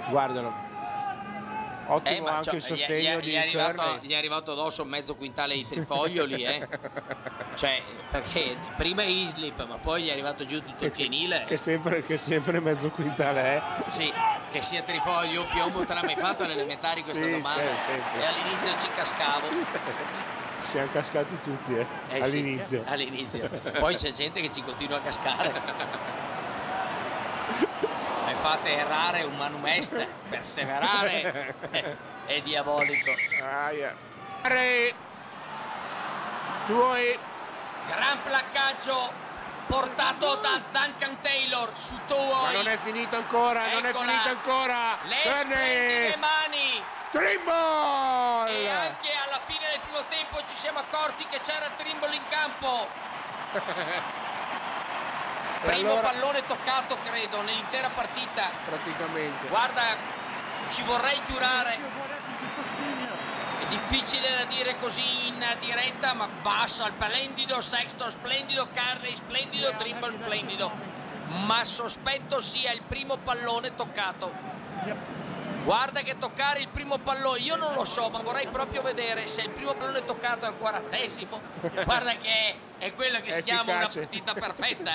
Guardalo. Ottimo anche il sostegno di Kearney. Gli è arrivato addosso mezzo quintale di trifoglioli, cioè, perché prima Islip, ma poi gli è arrivato giù tutto il fienile. Che sempre mezzo quintale è. Sì, che sia trifoglio o piombo, te l'ha mai fatto alle elementari questa domanda? E all'inizio ci cascavo. Siamo cascati tutti, all'inizio. Sì, all'inizio. Poi c'è gente che ci continua a cascare. Fate errare un manumest, perseverare è diabolico. Gran placcaggio portato da Duncan Taylor su Towoi. Ma non è finito ancora, non è finito ancora. Le splendide mani. Trimble! E anche alla fine del primo tempo ci siamo accorti che c'era Trimble in campo. Primo pallone toccato, credo, nell'intera partita. Praticamente. Guarda, ci vorrei giurare. È difficile da dire così in diretta, ma bassa, splendido, Sexton splendido, Kearney splendido, Trimble splendido. Ma sospetto sia il primo pallone toccato. Guarda che toccare il primo pallone, io non lo so, ma vorrei proprio vedere se il primo pallone toccato è al 40°. Guarda che è quello che si chiama una partita perfetta,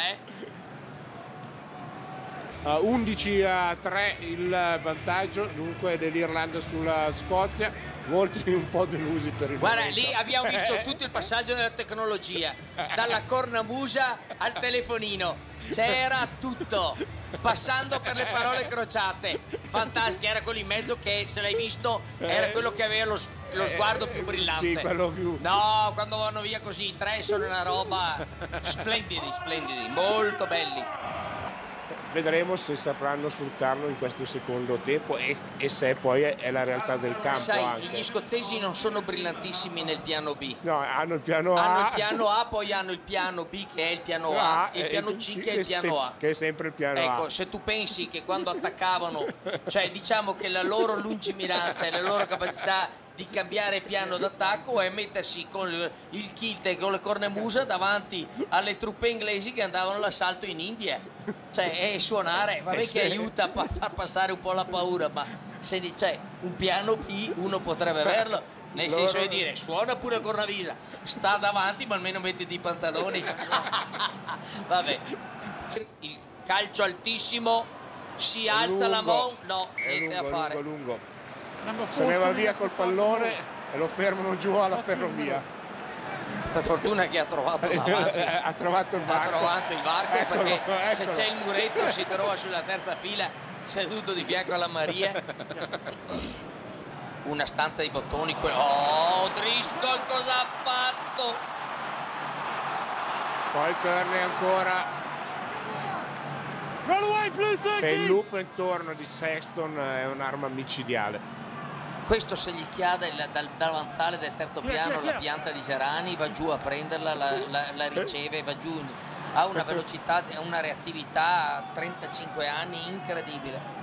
11-3 il vantaggio dunque dell'Irlanda sulla Scozia, molti un po' delusi per il Guarda, momento. lì abbiamo visto tutto il passaggio della tecnologia, dalla cornamusa al telefonino, c'era tutto, passando per le parole crociate. Fantastico, era quello in mezzo che, se l'hai visto, era quello che aveva lo sguardo più brillante. Sì, quello più. No, quando vanno via così i tre sono una roba splendidi, molto belli. Vedremo se sapranno sfruttarlo in questo secondo tempo e se poi è la realtà del campo. Sai, anche. gli scozzesi non sono brillantissimi nel piano B. No, hanno il piano A. Hanno il piano A, poi hanno il piano B che è il piano A, e il piano C che è il piano A. Che è sempre il piano A. Ecco, se tu pensi che quando attaccavano, cioè diciamo che la loro lungimiranza e la loro capacità di cambiare piano d'attacco è mettersi con il kilt e con le cornamusa davanti alle truppe inglesi che andavano all'assalto in India, cioè e suonare, vabbè che aiuta a far passare un po' la paura, ma se c'è un piano B uno potrebbe averlo, nel senso di dire suona pure cornavisa, sta davanti ma almeno mettiti i pantaloni. Vabbè, il calcio altissimo, si alza la Mon, no, niente da fare. Lungo. Se ne va via col pallone e lo fermano giù alla ferrovia. Per fortuna che ha trovato davanti. Ha trovato il varco. Ha trovato il varco, Eccolo, perché se c'è il muretto si trova sulla terza fila seduto di fianco alla Maria. Una stanza di bottoni. Oh, Driscoll cosa ha fatto? Poi Kearney ancora. C'è il loop intorno di Sexton, è un'arma micidiale. Questo se gli chiade dall'avanzale del terzo piano la pianta di Gerani, va giù a prenderla, la riceve, va giù, ha una velocità, una reattività a 35 anni incredibile.